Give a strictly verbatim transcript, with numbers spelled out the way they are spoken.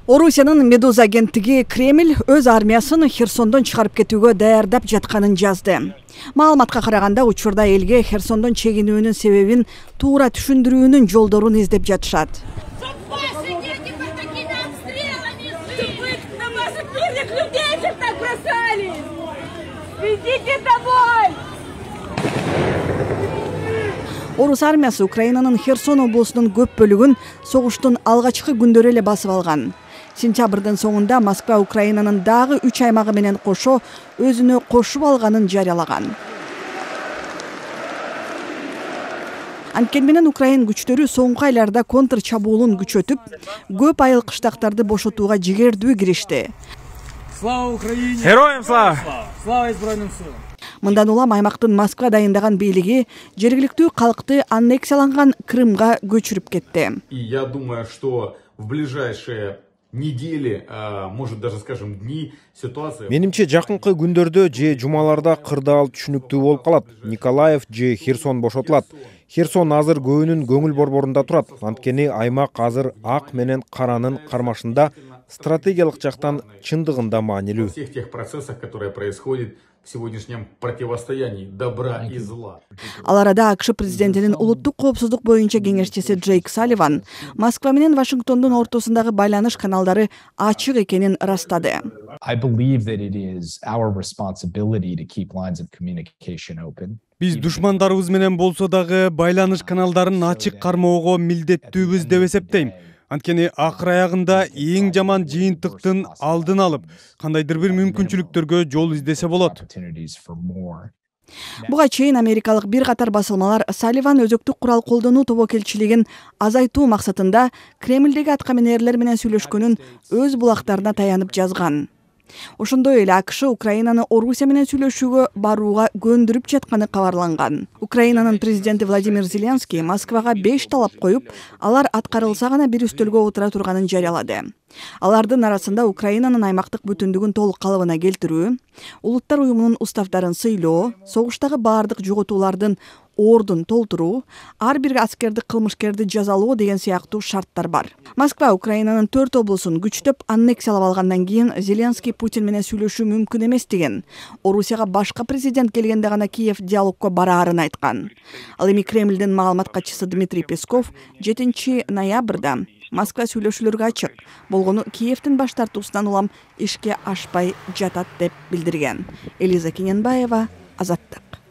Орусиянын Медуза агенттиги Кремль өз армиясын Херсондон чыгарып кетүүгө даярдап жатканын жазды. Маалыматка караганда учурда элге Херсондон чегинүүнүн себебин туура түшүндүрүүнүн жолдорун издеп жатышат. Орус армиясы Украинанын Херсон облусунун көп бөлүгүн согуштун алгачкы күндөрү эле басып алган. Сентябрдын соңунда Москва Украинанын дагы үч аймагы менен кошо өзүнө кошуп алганын жарыялаган. Анткени менен Украин күчтөрү соңку айларда контр чабуулун күчөтүп, көп айыл кыштактарды бошотууга жигердүү киришти. Слава Украине! Героям слава! Слава избранным силам! Мындан улам аймактын Москва дайындаган бийлиги жергиликтүү калкты аннексияланган Крымга көчүрүп кетти. И я думаю, что в ближайшие недели, может даже, скажем, дни ситуация... Менимче жакынкы күндөрдө же жумаларда кырдаал түшүнүктүү болуп калат. Николаев же Херсон бошотулат. Херсон азыр көөнүн көңүл борборунда турат. Анткени аймак азыр ак менен каранын кармашында стратегиялык жактан чындыгында маанилүү. Во всех тех процессах, которые происходят в сегодняшнем противостоянии добра и зла. Ал арада АКШ президентинин улуттук коопсуздук боюнча кеңешчиси Джейк Салливан Москва менен Вашингтондун ортосундагы байланыш каналдары ачык экенин ырастады. I believe that it is our responsibility to keep lines of communication open. Биз душмандарыбыз менен болсо дагы байланыш каналдарын ачык кармоого милдеттүүбүз деп эсептейм. Анткени акыр аягында эң жаман жыйынтыктын алдын алып, кандайдыр бир мүмкүнчүлүктөргө жол издесе болот. Буга чейин америкалык бир катар басылмалар Салливан өзөктүк курал колдонуу тобокелчилигин азайтуу максатында Кремлдеги аткаминерлер менен сүйлөшкөнүн өз булактарына таянып жазган. Ошондой эле АКШ Украинаны Орусия менен сүйлөшүүгө барууга көндүрүп жатканы кабарланган. Украинанын президенти Владимир Зеленский Москвага беш талап коюп, алар аткарылса гана бир үстөлгө отура турганын жарыялады. Алардын арасында Украинанын аймактык бүтүндүгүн толук калыбына келтирүү, улуттар уюмунун уставдарын сыйлоо, согуштагы баардык жоготуулардын ордун толтуруу, ар бир аскерди кылмышкерди жазалоо деген сыяктуу шарттар бар. Москва Украинанын төрт облусун күчтөп аннексиялап алгандан кийин Зеленский Путин менен сүйлөшүү мүмкүн эмес деген. Орусияга башка президент келгенде гана Киев диалогко бараарын айткан. Ал эми Кремлдин маалымат катчысы Дмитрий Песков жетинчи ноябрда Москва сүйлөшүүлөргө ачык болгону Киевтин баш тартуусунан улам ишке ашпай жатат деп билдирген. Элиза Кененбаева, Азаттык.